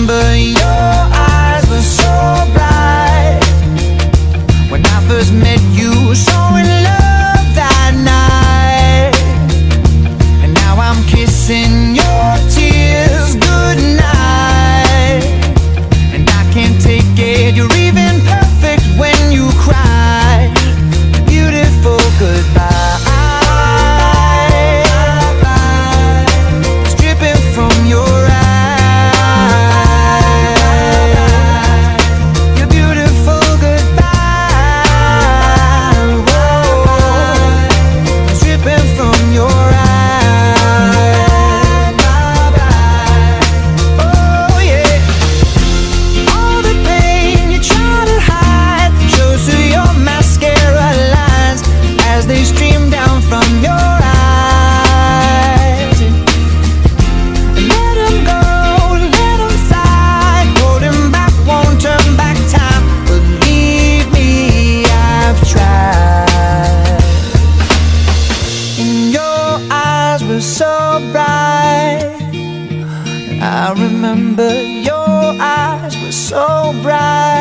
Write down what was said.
remember your eyes were so bright when I first met you, so in love that night. And now I'm kissing your tears goodnight, and I can't take it, you're even perfect when you cry. Beautiful goodbye. So bright, I remember your eyes were so bright.